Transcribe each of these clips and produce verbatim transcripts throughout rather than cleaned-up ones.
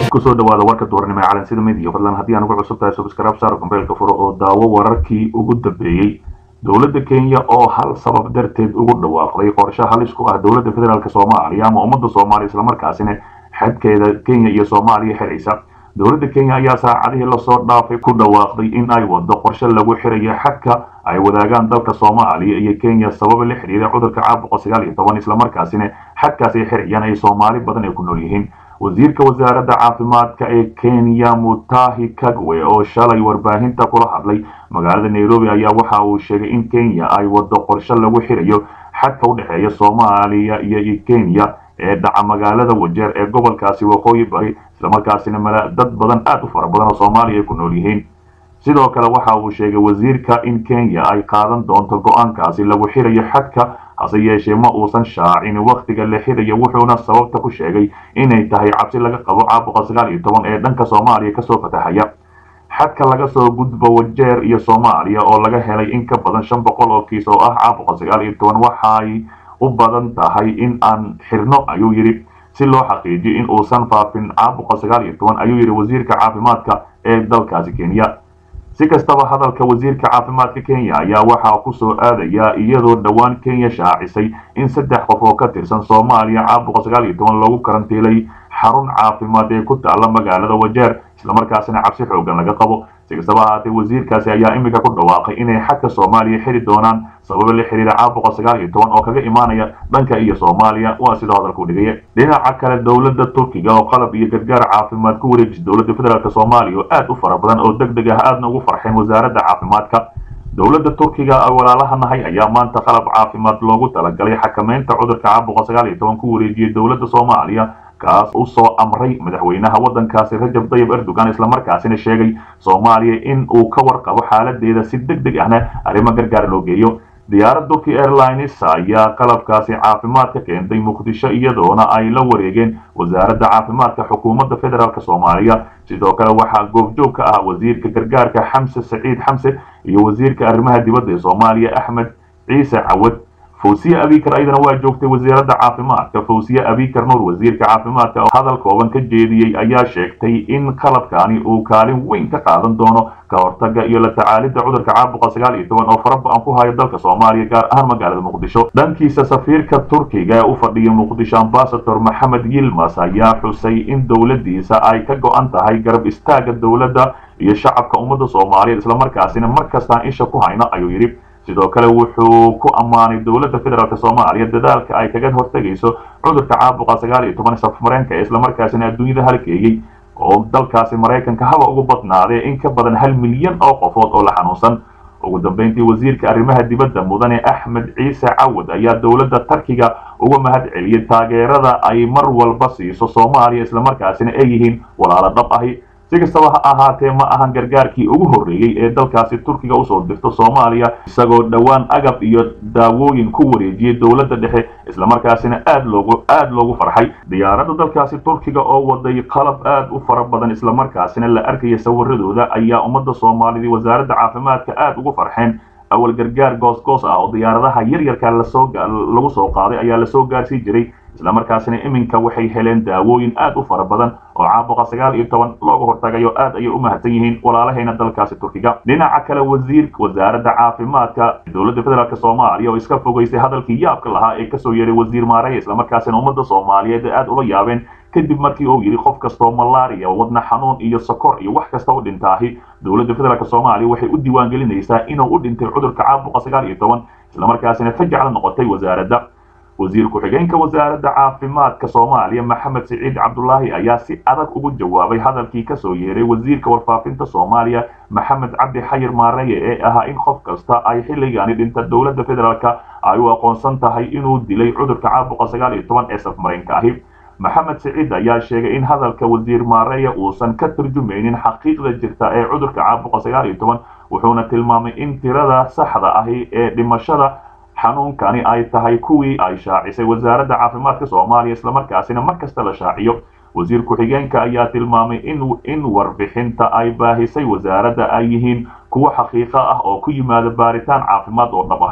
kusoo dhawaada warka duurnimo ee calansida media fadlan haddii aan ugu cusub tahay subscribe saar kumbeelka furo oo daawo wararkii ugu dambeeyay dowladda Kenya oo hal sabab darteed ugu dhawaaqday qorshe halis ku ah dowladda federaalka Soomaaliya ama ummadda Soomaaliya isla markaasina xadkeeda Kenya iyo Soomaaliya xiriirisa dowladda Kenya ayaa saacadihii la soo dhaafay ku dhawaaqday in ay wado qorshe lagu xirayo xadka ay wadaagaan dalka Soomaaliya iyo Kenya sabab la xiriira cudurka caabuqa sagaal iyo toban isla markaasina xadkaas ay xiriyaan ay Soomaali badan ay ku nool yihiin wasiirka wasaaradda caafimaadka ee Kenya Mutahi Kagwe oo shalay warbaahinta kula hadlay magaalada Nairobi ayaa waxa uu sheegay in Kenya ay wado qorshe lagu xirayo xadka u dhaxeeya Soomaaliya iyo Kenya ee dhaca magaalada Wajeer ee gobolkaasi waqooyi bari isla markaasina dad badan aad u fara badan oo Soomaaliya ku nool yihiin sidoo kale waxa uu sheegay wasiirka in Kenya ay qaadan doonto go'aankaasi lagu xirayo xadka hase yeeshee ma uusan shaacin waqtiga la xirayo wuxuuna sababta ku sheegay inay tahay cabsi laga qabo caabuqa sagaal iyo toban ee dhanka Soomaaliya ka soo fatahaya xadka laga soo gudbo Wajeer iyo Soomaaliya oo laga helay in ka badan shan boqol oo kiis oo ah caabuqa sagaal iyo toban waxay u badan tahay in aan xirno ayuu yiri si loo xaqiijiyo in uusan faafin caabuqa sagaal iyo toban ayuu yiri wasiirka caafimaadka ee dalkaasi Kenya si kastaba hadalka wasiirka caafimaadka Kenya ayaa waxa ku soo aadaya iyadoo dhawaan Kenya shaacisay in saddex qof oo ka tirsan Soomaaliya caabuqa sagaal iyo toban lagu karantiilay xarun caafimaad ee ku taala magaalada Wajeer isla markaasina cabsi xoogan laga qabo si kastaba haatee wasiirkaasi ayaa imika ku dhawaaqay inay xadka Soomaaliya xiri doonaan sabab la xiriira caabuqa sagaal iyo toban oo kaga imaanaya dhanka iyo Soomaaliya waa sida hadalku dhigay dhinaca kale dowladda Turkiga oo qalab iyo gargaar caafimaad ku wareejisay dowladda federaalka Soomaaliya aad u fara badan oo degdeg ah aadna ugu farxeen wasaaradda caafimaadka dowladda Turkiga oo walaalahanahay ayaa maanta qalab caafimaad loogu talagalay xakameynta cudurka caabuqa sagaal iyo toban ku wareejiyay dowladda Soomaaliya kaas uu soo amray madaxweynaha wadankaasi Rajab Tayyip Erdogan isla markaasina sheegay Soomaaliya in uu ka warqabo xaaladeeda si degdeg ahna arrimo gargaar loo geeyo diyaaradda Turkish Airlines ayaa qalabkaasi caafimaadka keentay Muqdisho iyadoona ay la wareegeen wasaaradda caafimaadka xukuumadda federaalka Soomaaliya sidoo kale waxa goobjoog ka ah wasiirka gargaarka Xamse Saciid Xamse iyo wasiirka arrimaha dibadda ee Soomaaliya Axmed Ciise Cawad Fawziya Abikar ayadana waa joogtay wasaaradda caafimaadka Fawziya Abikar Nuur wasiirka caafimaadka oo hadal kooban ka jeediyay ayaa sheegtay in qalabkaani uu kaalin weyn ka qaadan doono ka hortagga iyo la tacaalidda cudurka caabuqa sagaal iyo toban oo faraba'an ku haya dalka Soomaaliya gaar ahaan magaalada Muqdisho dhankiisa safiirka Turkiga ee u fadhiya Muqdisho ambassador Maxamed Yilmaz ayaa xusay in dowladdiisa ay ka go'an tahay garab istaaga dowladda iyo shacabka ummadda Soomaaliyeed isla markaasina markasta isha ku hayna ayuu yiri sidoo kale wuxuu ku amaanay dowladda federaalka Soomaaliya dadaalka ay kaga hortagayso cudurka caabuqa sagaal iyo toban safmareenka isla markaasina adduunyada halkeeyay oo dalkaasi Mareykanka haba ugu badnaaday in ka badan hal milyan oo qofood oo la xanuunsan ugu dambeyntii wasiirka arrimaha dibadda mudane Axmed Ciise Cawad ayaa dowladda Turkiga uga mahad celiyay taageerada ay mar walba siiso Soomaaliya isla markaasina ay yihiin walaalo dhab ahi si kastaba ha ahaatee ma ahan gargaarkii ugu horreeyay ee dalkaasi Turkiga u soo dirto Soomaaliya isagoo dhawaan agab iyo daawooyin ku wareejiyay dowladda dhexe isla markaasina aad loogu aad loogu farxay diyaaradda dalkaasi Turkiga oo waday qalab aad u fara badan isla markaasina la arkay sawiradooda ayaa ummadda Soomaaliyeed wasaaradda caafimaadka aad ugu farxeen awal gargaar goos goos ah oo diyaaradaha yar yarka la soo lagu soo qaaday ayaa la soo gaarsiin jiray isla markaasina iminka waxay heleen daawooyin aad u fara badan oo caabuqa sagaal iyo toban looga hortagayo aad ay u mahadsan yihiin walaalahayna dalkaasi Turkiga dhinaca kale wasiirka wasaaradda caafimaadka dowladda federaalka Soomaaliya oo iska fogeysay hadalkii yaabka lahaa ee ka soo yeeray wasiir Maareey isla markaasina ummadda Soomaaliyeed aad ula yaabeen kadib markii uu yiri qof kasto malaria wadna xanuun iyo sokor iyo wax kasta u dhintaahi dowladda federaalka Soomaaliya waxay u diiwaan gelinaysaa inuu u dhintay cudurka caabuqa sagaal iyo toban isla markaasina fajacla noqotay wasaaradda wasiir ku xigeenka wasaaradda caafimaadka Soomaaliya Maxamed Saciid Cabdullaahi ayaa si adag ugu jawaabay hadalkii ka soo yeeray wasiirka warfaafinta Soomaaliya Maxamed Cabdi Xayir Maareey ee ahaa in qof kasta ay xilligan dhinta dowladda federaalka ay u aqoonsan tahay inuu dilay cudurka caabuqa sagaal iyo toban ee safmareenka ahi Maxamed Saciid ayaa sheegay in hadalka wasiir Maareey uusan ka turjumaynin xaqiiqda jirta ee cudurka caabuqa sagaal iyo toban wuxuuna tilmaamay in tirada saxda ahi ee dhimashada xanuunkani ay tahay kuwii ay shaacisay wasaaradda caafimaadka Soomaaliya isla markaasina markasta la shaaciyo wasiir ku xigeenka ayaa tilmaamay in in warbixinta ay baahisay wasaaradda ay yihiin kuwa xaqiiqo ah oo ku yimaada baaritaan caafimaad oo dhab ahi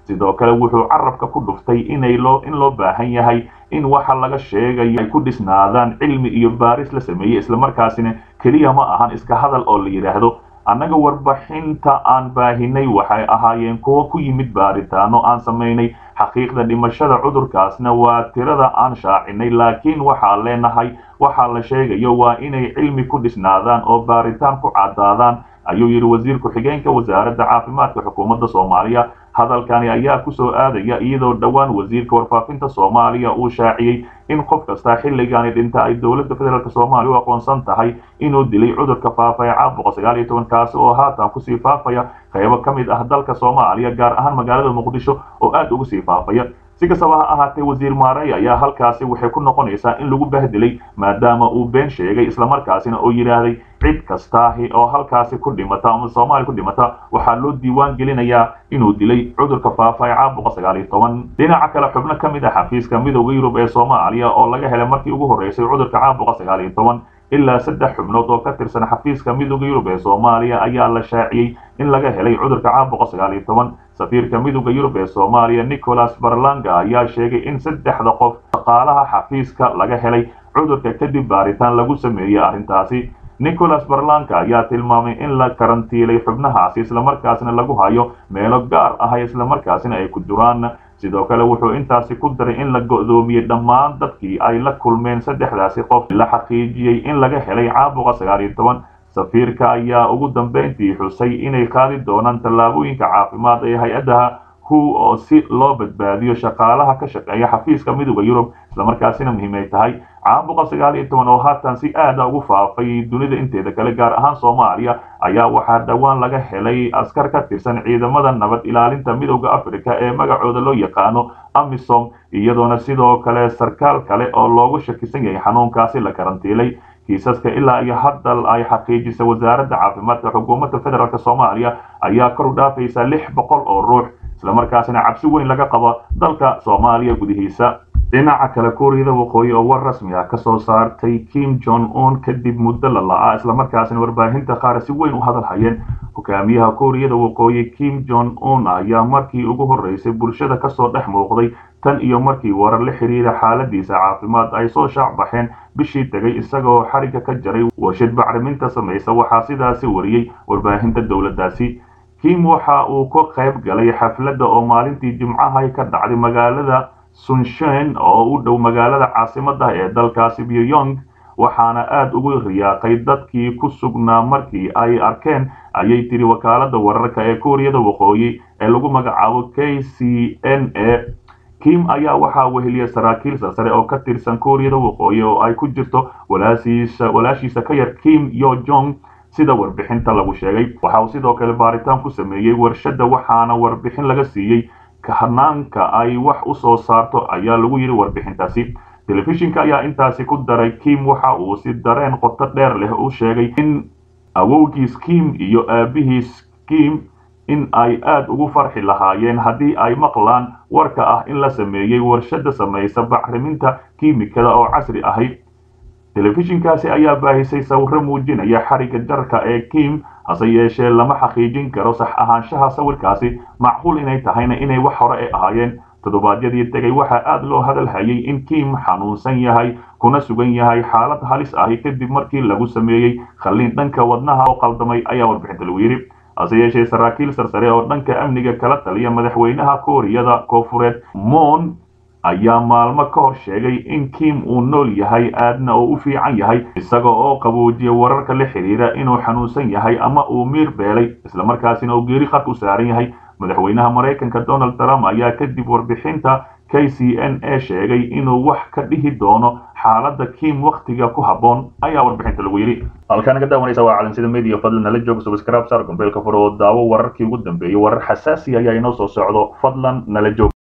sidoo kale wuxuu carabka ku dhuftay inay loo in loo baahan yahay in waxa laga sheegayo ay ku dhisnaadaan cilmi iyo baaris la sameeyey islamarkaasina keliya ma ahan iska hadal oo la yidhaahdo annaga warbixinta aan baahinay waxay ahaayeen kuwo ku yimid baaritaano aan samaynay xaqiiqda dhimashada cudurkaasna waa tirada aan shaacinay laakiin waxaa leenahay waxaa la sheegayo waa inay cilmi ku dhisnaadaan oo baaritaan ku cadaadaan ayuu yidhi wasiir ku-xigeenka wasaaradda caafimaadka xukuumadda soomaaliya hadalkani ayaa ku soo aadaya iyadoo dhowaan wasiirka warfaafinta soomaaliya uu shaaciyey in qof kasta xilligaani dhinta ay dowladda federaalk soomaaliya u aqoonsan tahay inuu dilay cudurka faafa ee caabuqa sagaal iyo toban kaasi oo haatan kusii faafaya qaybo ka mid ah dalka soomaaliya gaar ahaan magaalada muqdisho oo aad ugu sii faafaya si kastaba ha ahaatee wasiir maarey ayaa halkaasi waxay ku noqonaysaa in lagu bahdilay maadaama uu been sheegay islamarkaasina oo yidhaahday cid kastaahi oo halkaasi ku dhimata ama soomaaliya ku dhimata waxaa loo diiwaan gelinayaa inuu dilay cudurka faafa ee caabuqa sagaal iyo toban dhinaca kale xubno ka mid ah xafiiska midowda yurub ee soomaaliya oo laga helay markii ugu horreysay cudurka caabuqa sagaal iyo toban ilaa saddex xubnood oo ka tirsan xafiiska midowda yurub ee soomaaliya ayaa la shaaciyey in laga helay cudurka caabuqa sagaal iyo toban safiirka midowda yurub ee soomaaliya nicholas barlanga ayaa sheegay in saddexda qof shaqaalaha xafiiska laga helay cudurka kadib baaritaan lagu sameeyey arrintaasi nicholas barlanka ayaa tilmaamay in la karantiilay xubnahaasi islamarkaasna lagu hayo meelo gaar ah islamarkaasina ay ku duraan sidoo kale wuxuu intaasi ku daray in la go'doomiyey dhammaan dadkii ay la kulmeen saddexdaasi qof la xaqiijiyey in laga helay caabuqa sagaal iyo toban safiirka ayaa ugu dambeyntii xusay inay qaadi doonaan tallaabooyinka caafimaad ee hay-adaha hu oo si loo badbaadiyo shaqaalaha ka shaqeeya xafiiska midowda yurub islamarkaasina muhiim ay tahay caabuqa sagaal iyo toban oo haatan si aada ugu faafay dunida inteeda kale gaar ahaan soomaaliya ayaa waxaa dhowaan laga helay askar ka tirsan ciidamada nabad ilaalinta midowda africa ee magacooda loo yaqaano amisom iyadoona sidoo kale sarkaal kale oo loogu shakisan yahay xanuunkaasi la karantiilay kiisaska ilaa iyo hadda ay xaqiijisay wasaaradda caafimaadka xukuumadda federaalk soomaaliya ayaa kor u dhaafaysa lix boqol oo ruux islamarkaasina cabsi weyn laga qabo dalka soomaaliya gudihiisa dhinaca kale kuuriyada waqooyi oo war rasmi ah kasoo saartay kim jong un kadib muddo la la-a islamarkaasina warbaahinta qaar si weyn u hadal hayeen hogaamiyaha kuuriyada waqooyi kim jong un ayaa markii ugu horreysay bulshada kasoo dhex muuqday tan iyo markii warar la xiriira xaaladiisa caafimaad ay soo shaac baxeen bishii tegay isagoo xariga ka jaray warshad bacriminta samaysa waxaa sidaasi wariyey warbaahinta dowladdaasi kim waxa uu ka qayb galay xafladda oo maalintii jimcaha ka dhacday magaalada sunshen oo u dhow magaalada caasimadda ee dalkaasi pyongyang waxaana aad ugu riyaaqay dadkii ku sugnaa markii ay arkeen ayay tiri wakaaladda wararka ee kuuriyada waqooyi ee lagu magacaabo k c n a kim ayaa waxaa weheliyay saraakiil sarsare oo ka tirsan kuuriyada waqooyi oo ay ku jirto walaashiisa walaashiisa ka yar kim yo jong sida warbixinta lagu sheegay waxa uu sidoo kale baaritaan ku sameeyey warshadda waxaana warbixin laga siiyey kahanaanka ay wax u soo saarto ayaa lagu yidhi warbixintaasi telefishinka ayaa intaasi ku daray kim waxa uu si dareen qoto dheer leh u sheegay in awowgiis kim iyo aabihiis kim in ay aad ugu farxi lahaayeen haddii ay maqlaan warka ah in la sameeyey warshadda samaysa bacriminta kiimikada oo casri ahi telefishinkaasi ayaa baahisay sawirro muujinaya xariga jarka ee kim hase yeeshee lama xaqiijin karo sax ahaanshaha sawirkaasi macquul inay tahayna inay wax hore ay ahaayeen toddobaadyadii tegay waxaa aad loo hadal hayay in kim xanuunsan yahay kuna sugan yahay xaalad halis ahi kadib markii lagu sameeyey qalliin dhanka wadnaha oo qaldamay ayaa warbixinta lagu yidhi hase yeeshee saraakiil sarsare oo dhanka amniga kala taliya madaxweynaha kooriyada koonfureed moon ayaa maalmo ka hor sheegay in kim uu nool yahay aadna oo u fiican yahay isaga oo qaboojiyay wararka la xiriira inuu xanuunsan yahay ama uu miir beelay islamarkaasina uu geeri qarka u saaran yahay madaxweynaha maraykanka donald trump ayaa kadib warbixinta k c n a sheegay inuu wax ka dhihi doono xaaladda kim wakhtiga ku habboon ayaa warbixinta lagu yidhi halkaan naga daawanaysa waa calansida media fadlan nala jooga subscribe saar gombeelka furo oo daawo wararkii ugu dambeeyay warar xasaasi ayaa inoo soo socdo fadlan nala joog